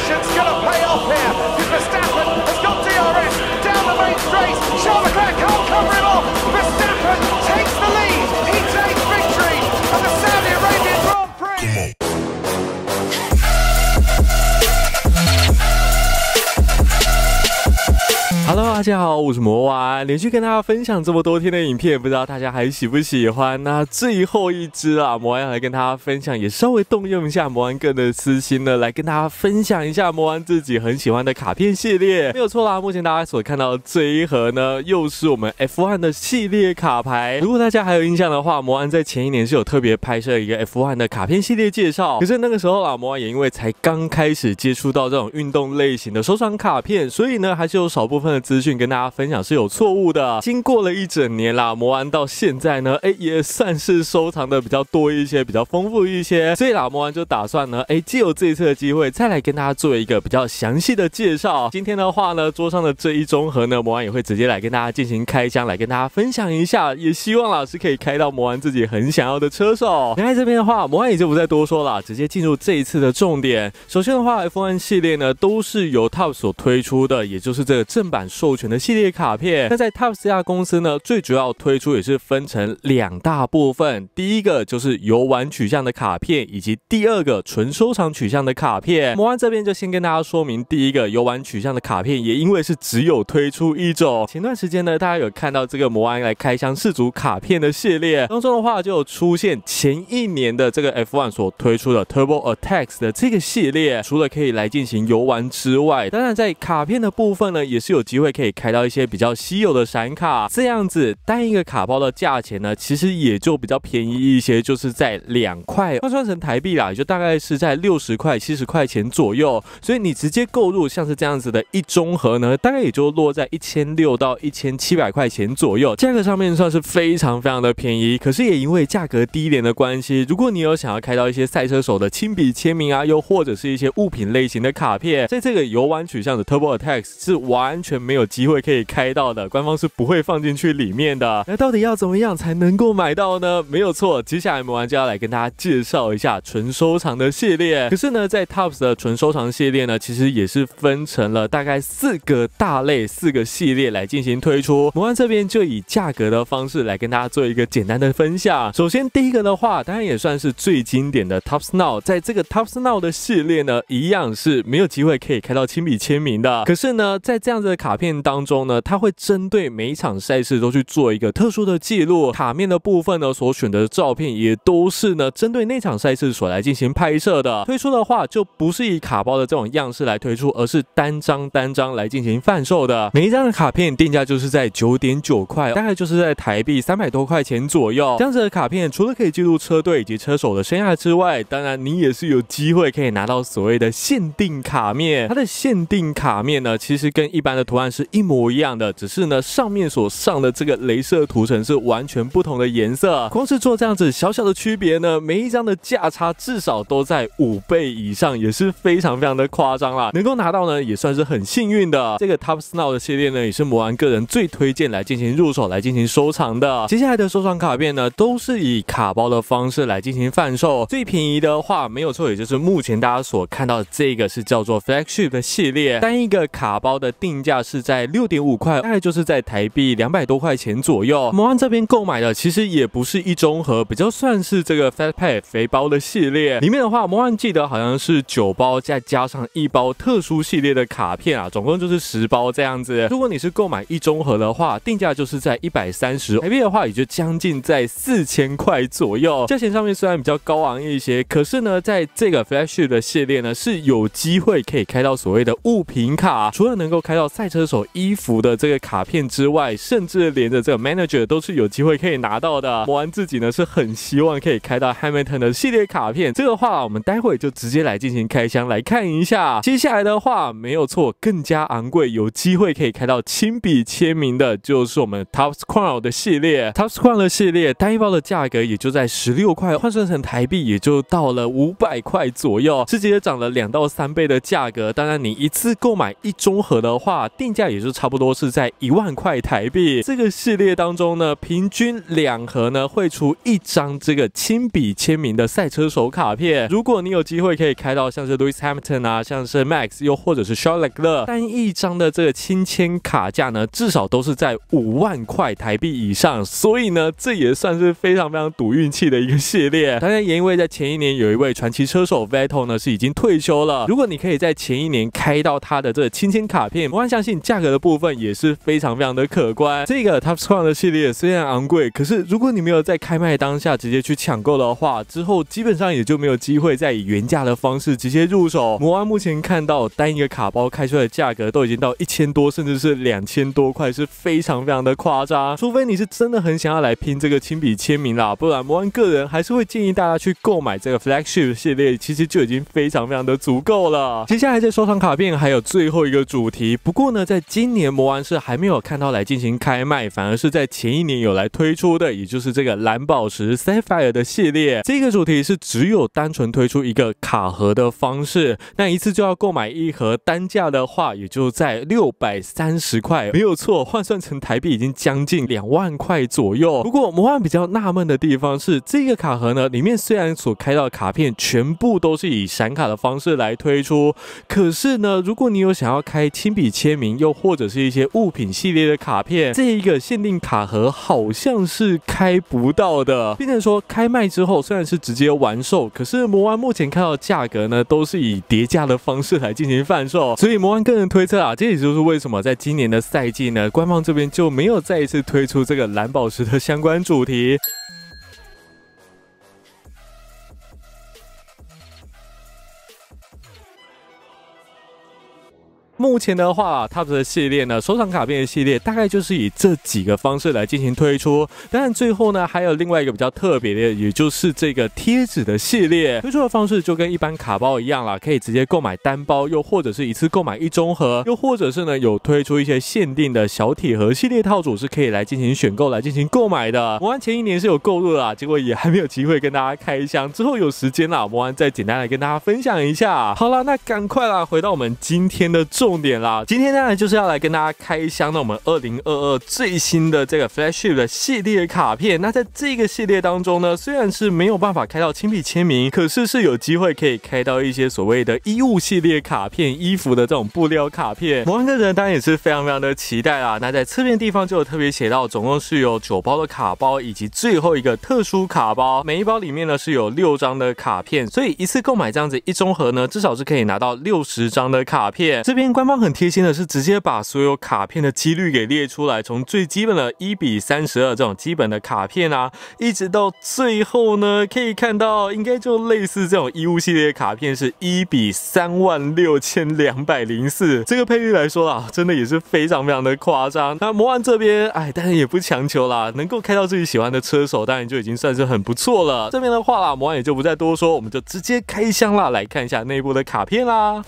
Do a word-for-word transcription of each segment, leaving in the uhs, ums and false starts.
patience going to pay off here. Verstappen has got D R S down the main straight. Charles Leclerc can't cover him off. Verstappen takes the lead. He takes victory of the Saudi Arabian Grand Prix. Hello， 大家好，我是魔丸，连续跟大家分享这么多天的影片，不知道大家还喜不喜欢？那最后一支啊，魔丸要来跟大家分享，也稍微动用一下魔丸个人的私心呢，来跟大家分享一下魔丸自己很喜欢的卡片系列。没有错啦，目前大家所看到的这一盒呢，又是我们 F 一 的系列卡牌。如果大家还有印象的话，魔丸在前一年是有特别拍摄一个 F 一 的卡片系列介绍。可是那个时候啊，魔丸也因为才刚开始接触到这种运动类型的收藏卡片，所以呢，还是有少部分的资讯跟大家分享是有错误的。经过了一整年啦，魔丸到现在呢，哎，也算是收藏的比较多一些，比较丰富一些。所以啦，魔丸就打算呢，哎，借由这一次的机会，再来跟大家做一个比较详细的介绍。今天的话呢，桌上的这一中盒呢，魔丸也会直接来跟大家进行开箱，来跟大家分享一下。也希望老师可以开到魔丸自己很想要的车手。那在这边的话，魔丸也就不再多说了，直接进入这一次的重点。首先的话 ，F 一 系列呢，都是由 Topps 所推出的，也就是这个正版授权的系列卡片。那在 Topps 这家公司呢，最主要推出也是分成两大部分，第一个就是游玩取向的卡片，以及第二个纯收藏取向的卡片。魔丸这边就先跟大家说明，第一个游玩取向的卡片，也因为是只有推出一种。前段时间呢，大家有看到这个魔丸来开箱世足卡片的系列当中的话，就有出现前一年的这个 F 一 所推出的 Turbo Attacks 的这个系列，除了可以来进行游玩之外，当然在卡片的部分呢，也是有机会可以开到一些比较稀有的闪卡，这样子单一个卡包的价钱呢，其实也就比较便宜一些，就是在两块，换算成台币啦，也就大概是在六十块、七十块钱左右。所以你直接购入像是这样子的一中盒呢，大概也就落在一千六到一千七百块钱左右，价格上面算是非常非常的便宜。可是也因为价格低廉的关系，如果你有想要开到一些赛车手的亲笔签名啊，又或者是一些物品类型的卡片，在这个游玩取向的 Turbo Attacks 是完全没有机会可以开到的，官方是不会放进去里面的。那到底要怎么样才能够买到呢？没有错，接下来魔丸就要来跟大家介绍一下纯收藏的系列。可是呢，在 Topps 的纯收藏系列呢，其实也是分成了大概四个大类、四个系列来进行推出。魔丸这边就以价格的方式来跟大家做一个简单的分享。首先第一个的话，当然也算是最经典的 Topps Now， 在这个 Topps Now 的系列呢，一样是没有机会可以开到亲笔签名的。可是呢，在这样子的卡片当中呢，它会针对每一场赛事都去做一个特殊的记录，卡面的部分呢，所选择的照片也都是呢针对那场赛事所来进行拍摄的。推出的话就不是以卡包的这种样式来推出，而是单张单张来进行贩售的。每一张的卡片定价就是在 九点九块，大概就是在台币三百多块钱左右。这样子的卡片除了可以记录车队以及车手的生涯之外，当然你也是有机会可以拿到所谓的限定卡面。它的限定卡面呢，其实跟一般的图案是一模一样的，只是呢上面所上的这个雷射涂层是完全不同的颜色。光是做这样子小小的区别呢，每一张的价差至少都在五倍以上，也是非常非常的夸张啦。能够拿到呢，也算是很幸运的。这个 Topps Now 的系列呢，也是魔丸个人最推荐来进行入手、来进行收藏的。接下来的收藏卡片呢，都是以卡包的方式来进行贩售。最便宜的话，没有错，也就是目前大家所看到的这个是叫做 Flagship 的系列，单一个卡包的定价是在 六点五块，大概就是在台币两百多块钱左右。魔丸这边购买的其实也不是一中盒，比较算是这个 Fat Pack 肥包的系列。里面的话，魔丸记得好像是九包，再加上一包特殊系列的卡片啊，总共就是十包这样子。如果你是购买一中盒的话，定价就是在一百三十，台币的话也就将近在四千块左右。价钱上面虽然比较高昂一些，可是呢，在这个 Flagship 的系列呢，是有机会可以开到所谓的物品卡，除了能够开到赛车手衣服的这个卡片之外，甚至连着这个 Manager 都是有机会可以拿到的。魔丸自己呢是很希望可以开到 Hamilton 的系列卡片，这个话我们待会就直接来进行开箱来看一下。接下来的话，没有错，更加昂贵，有机会可以开到亲笔签名的，就是我们 Topps Crown 的系列。Topps Crown 的系列单一包的价格也就在十六块，换算成台币也就到了五百块左右，直接涨了两到三倍的价格。当然，你一次购买一中盒的话，定价也也就差不多是在一万块台币。这个系列当中呢，平均两盒呢会出一张这个亲笔签名的赛车手卡片。如果你有机会可以开到像是 Lewis Hamilton 啊，像是 Max， 又或者是 Charles Leclerc， 单一张的这个亲签卡价呢，至少都是在五万块台币以上。所以呢，这也算是非常非常赌运气的一个系列。当然，也因为在前一年有一位传奇车手 Vettel 呢是已经退休了，如果你可以在前一年开到他的这个亲签卡片，我相信价格的部分也是非常非常的可观。这个 Top Squad 的系列虽然昂贵，可是如果你没有在开卖当下直接去抢购的话，之后基本上也就没有机会再以原价的方式直接入手。摩安目前看到单一个卡包开出来的价格都已经到一千多，甚至是两千多块，是非常非常的夸张。除非你是真的很想要来拼这个亲笔签名啦，不然摩安个人还是会建议大家去购买这个 Flagship 系列，其实就已经非常非常的足够了。接下来在收藏卡片还有最后一个主题，不过呢，在今年摩安是还没有看到来进行开卖，反而是在前一年有来推出的，也就是这个蓝宝石 Sapphire 的系列。这个主题是只有单纯推出一个卡盒的方式，那一次就要购买一盒，单价的话也就在六百三十块，没有错，换算成台币已经将近两万块左右。不过摩安比较纳闷的地方是，这个卡盒呢，里面虽然所开到的卡片全部都是以闪卡的方式来推出，可是呢，如果你有想要开亲笔签名，又或者是一些物品系列的卡片，这一个限定卡盒好像是开不到的。并且说开卖之后虽然是直接完售，可是摩安目前看到的价格呢，都是以叠加的方式来进行贩售。所以摩安个人推测啊，这也就是为什么在今年的赛季呢，官方这边就没有再一次推出这个蓝宝石的相关主题。目前的话 ，Top 的系列呢，收藏卡片的系列大概就是以这几个方式来进行推出。当然，最后呢还有另外一个比较特别的，也就是这个贴纸的系列。推出的方式就跟一般卡包一样啦，可以直接购买单包，又或者是一次购买一中盒，又或者是呢有推出一些限定的小铁盒系列套组，是可以来进行选购、来进行购买的。摩安前一年是有购入的啦，结果也还没有机会跟大家开箱，之后有时间啦，摩安再简单来跟大家分享一下。好啦，那赶快啦，回到我们今天的重重点啦，今天当然就是要来跟大家开箱的我们二零二二最新的这个 Flagship 的系列卡片。那在这个系列当中呢，虽然是没有办法开到亲笔签名，可是是有机会可以开到一些所谓的衣物系列卡片、衣服的这种布料卡片。摩安个人当然也是非常非常的期待啦。那在侧面地方就有特别写到，总共是有九包的卡包，以及最后一个特殊卡包，每一包里面呢是有六张的卡片，所以一次购买这样子一中盒呢，至少是可以拿到六十张的卡片。这边官方很贴心的是直接把所有卡片的几率给列出来，从最基本的一比三十二这种基本的卡片啊，一直到最后呢，可以看到应该就类似这种衣物系列的卡片是一比三万六千两百零四，这个配率来说啊，真的也是非常非常的夸张。那摩安这边，哎，当然也不强求啦，能够开到自己喜欢的车手，当然就已经算是很不错了。这边的话啦，摩安也就不再多说，我们就直接开箱啦，来看一下内部的卡片啦。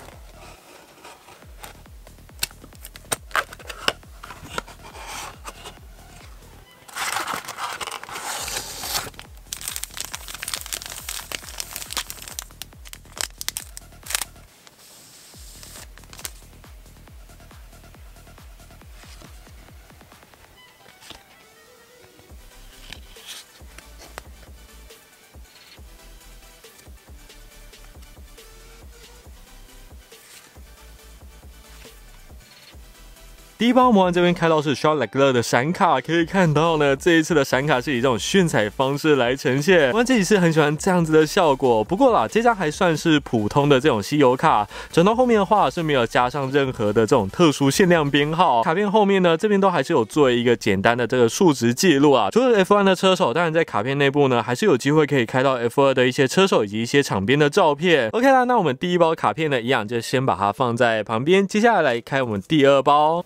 第一包摩安这边开到是 Charles Leclerc 的闪卡，可以看到呢，这一次的闪卡是以这种炫彩方式来呈现。摩安自己是很喜欢这样子的效果，不过啦，这张还算是普通的这种稀有卡，转到后面的话是没有加上任何的这种特殊限量编号。卡片后面呢，这边都还是有做一个简单的这个数值记录啊。除了 F 一 的车手，当然在卡片内部呢，还是有机会可以开到 F 二 的一些车手以及一些场边的照片。OK 啦，那我们第一包卡片呢，一样就先把它放在旁边，接下来来开我们第二包。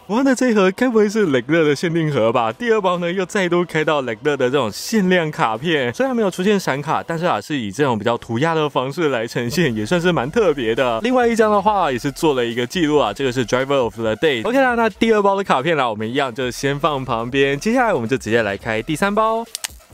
魔幻的这一盒该不会是雷克勒的限定盒吧？第二包呢又再度开到雷克勒的这种限量卡片，虽然没有出现闪卡，但是啊是以这种比较涂鸦的方式来呈现，也算是蛮特别的。另外一张的话也是做了一个记录啊，这个是 Driver of the Day。OK 啦，那第二包的卡片啦，我们一样就先放旁边，接下来我们就直接来开第三包。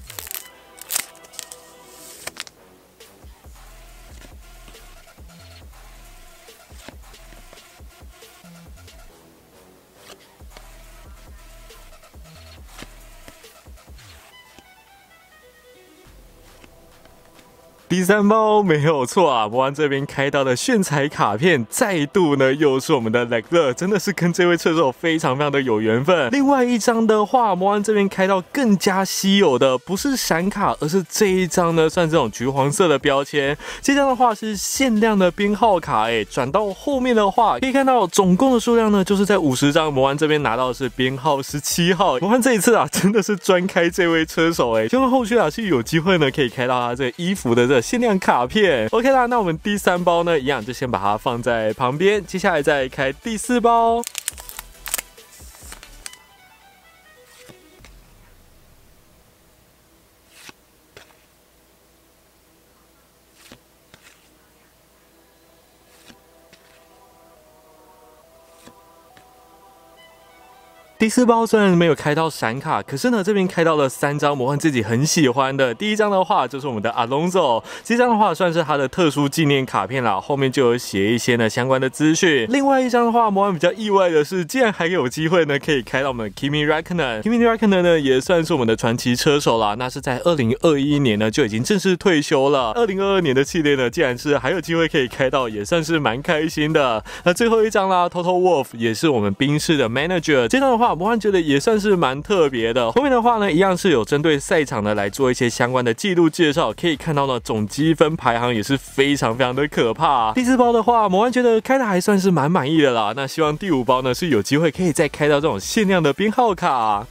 第三包没有错啊，魔幻这边开到的炫彩卡片，再度呢又是我们的雷克勒，真的是跟这位车手非常非常的有缘分。另外一张的话，魔幻这边开到更加稀有的，不是闪卡，而是这一张呢，算这种橘黄色的标签。这张的话是限量的编号卡，哎，转到后面的话，可以看到总共的数量呢，就是在五十张。魔幻这边拿到的是编号十七号。魔幻这一次啊，真的是专开这位车手，哎，希望后续啊是有机会呢，可以开到他这个衣服的这个限量卡片。 OK 啦，那我们第三包呢一样就先把它放在旁边，接下来再开第四包。第四包虽然没有开到闪卡，可是呢这边开到了三张魔幻自己很喜欢的。第一张的话就是我们的 Alonso， 这张的话算是他的特殊纪念卡片啦，后面就有写一些呢相关的资讯。另外一张的话，魔幻比较意外的是，竟然还有机会呢可以开到我们的 Kimi Räikkönen。Kimi Räikkönen 呢也算是我们的传奇车手啦，那是在二零二一年呢就已经正式退休了。二零二二年的系列呢，竟然是还有机会可以开到，也算是蛮开心的。那最后一张啦 ，Toto Wolff 也是我们宾士的 Manager， 这张的话。魔幻觉得也算是蛮特别的。后面的话呢，一样是有针对赛场呢来做一些相关的记录介绍，可以看到呢总积分排行也是非常非常的可怕。第四包的话，魔幻觉得开的还算是蛮满意的啦。那希望第五包呢是有机会可以再开到这种限量的编号卡。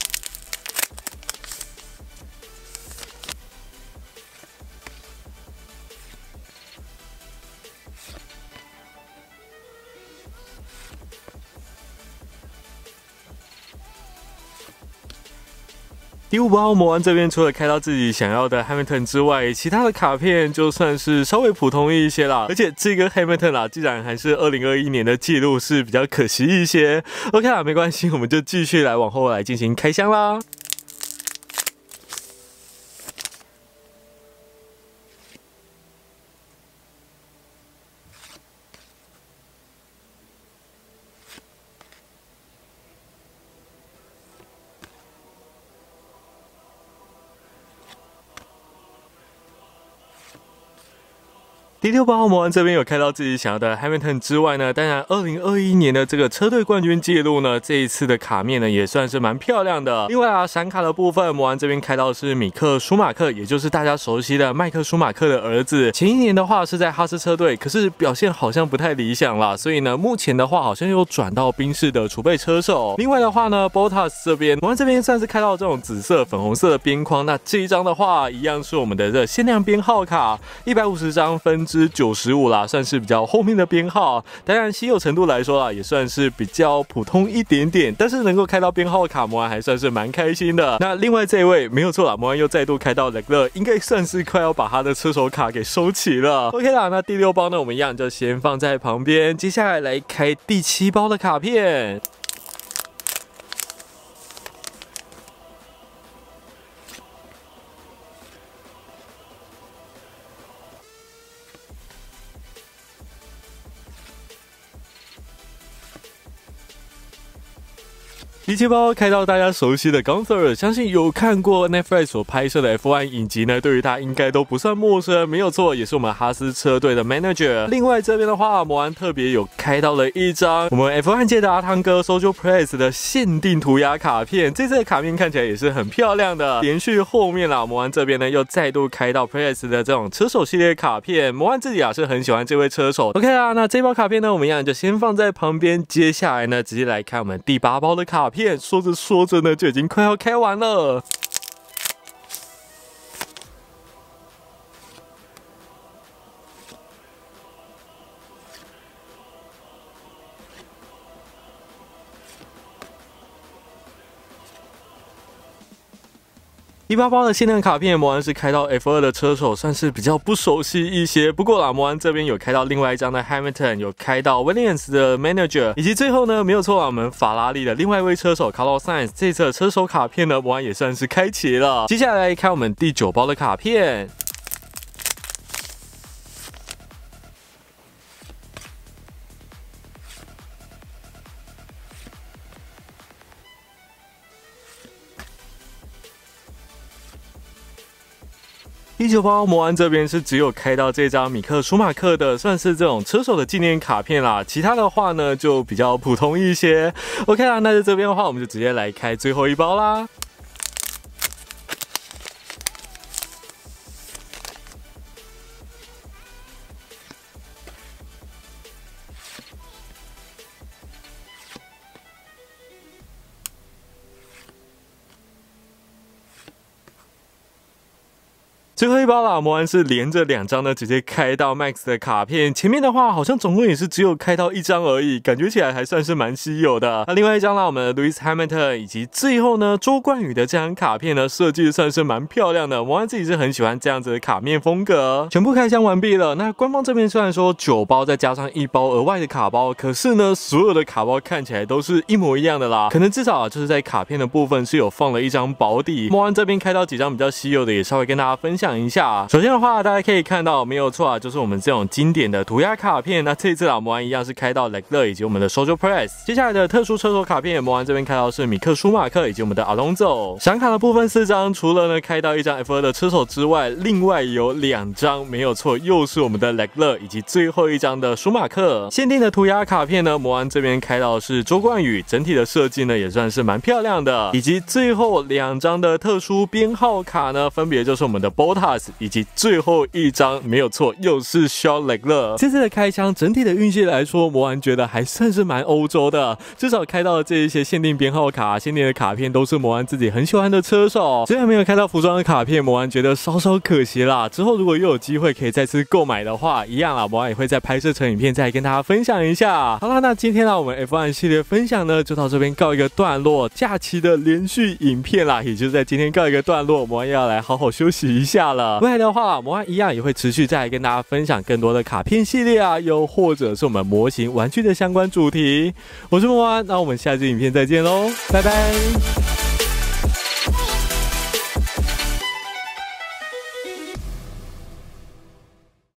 第五包魔幻这边除了开到自己想要的 Hamilton 之外，其他的卡片就算是稍微普通一些啦。而且这个 Hamilton 啦，既然还是二零二一年的记录，是比较可惜一些。OK 啦，没关系，我们就继续来往后来进行开箱啦。第六包魔幻这边有开到自己想要的 Hamilton 之外呢，当然二零二一年的这个车队冠军记录呢，这一次的卡面呢也算是蛮漂亮的。另外啊，闪卡的部分，魔幻这边开到的是米克舒马克，也就是大家熟悉的麦克舒马克的儿子。前一年的话是在哈斯车队，可是表现好像不太理想啦，所以呢，目前的话好像又转到宾士的储备车手。另外的话呢 ，Bottas 这边，魔幻这边算是开到这种紫色、粉红色的边框。那这一张的话，一样是我们的这限量编号卡，一百五十张分之九十五啦，算是比较后面的编号。当然稀有程度来说啦，也算是比较普通一点点，但是能够开到编号卡，魔幻还算是蛮开心的。那另外这一位没有错啦，魔幻又再度开到雷克勒，应该算是快要把他的车手卡给收齐了。OK 啦，那第六包呢，我们一样就先放在旁边，接下来来开第七包的卡片。第七包开到大家熟悉的 Gunther， 相信有看过 Netflix 所拍摄的 F 一 影集呢，对于他应该都不算陌生。没有错，也是我们哈斯车队的 manager。另外这边的话，魔幻特别有开到了一张我们 F 一 界的阿汤哥 Sergio Perez 的限定涂鸦卡片，这次的卡片看起来也是很漂亮的。连续后面啦，魔幻这边呢又再度开到 Perez 的这种车手系列卡片，魔幻自己啊是很喜欢这位车手。OK 啦，那这包卡片呢，我们一样就先放在旁边，接下来呢直接来看我们第八包的卡片。说着说着呢，就已经快要开完了。 一八八的限量卡片，魔安是开到 F 二 的车手，算是比较不熟悉一些。不过啦，魔安这边有开到另外一张的 Hamilton， 有开到 Williams 的 Manager， 以及最后呢，没有错啊，我们法拉利的另外一位车手 Carlos Sainz 这次的车手卡片呢，魔安也算是开启了。接下来开我们第九包的卡片。第九包魔安这边是只有开到这张米克舒马克的，算是这种车手的纪念卡片啦。其他的话呢，就比较普通一些。OK 啦，那在这边的话，我们就直接来开最后一包啦。最后一包啦，魔安是连着两张呢，直接开到 Max 的卡片。前面的话好像总共也是只有开到一张而已，感觉起来还算是蛮稀有的。那另外一张啦，我们的 Lewis Hamilton 以及最后呢周冠宇的这张卡片呢，设计算是蛮漂亮的。魔安自己是很喜欢这样子的卡面风格。全部开箱完毕了。那官方这边虽然说九包再加上一包额外的卡包，可是呢所有的卡包看起来都是一模一样的啦。可能至少啊就是在卡片的部分是有放了一张保底。魔安这边开到几张比较稀有的，也稍微跟大家分享一下。首先的话，大家可以看到没有错啊，就是我们这种经典的涂鸦卡片。那这一次啊，魔安一样是开到 Leclerc 以及我们的 Social Press。接下来的特殊车手卡片，魔安这边开到是米克舒马克以及我们的 Alonso。闪卡的部分四张，除了呢开到一张 F 二 的车手之外，另外有两张没有错，又是我们的 Leclerc 以及最后一张的舒马克。限定的涂鸦卡片呢，魔安这边开到是周冠宇，整体的设计呢也算是蛮漂亮的。以及最后两张的特殊编号卡呢，分别就是我们的 Bottas 以及最后一张没有错，又是 Charles Leclerc。这次的开箱整体的运气来说，魔安觉得还算是蛮欧洲的，至少开到的这一些限定编号卡、限定的卡片都是魔安自己很喜欢的车手。虽然没有开到服装的卡片，魔安觉得稍稍可惜啦。之后如果又有机会可以再次购买的话，一样啦，魔安也会再拍摄成影片再跟大家分享一下。好啦，那今天呢我们 F 一 系列分享呢就到这边告一个段落。假期的连续影片啦，也就在今天告一个段落，魔安要来好好休息一下了。未来的话，魔安一样也会持续再来跟大家分享更多的卡片系列啊，又或者是我们模型玩具的相关主题。我是魔安，那我们下支影片再见喽，拜拜。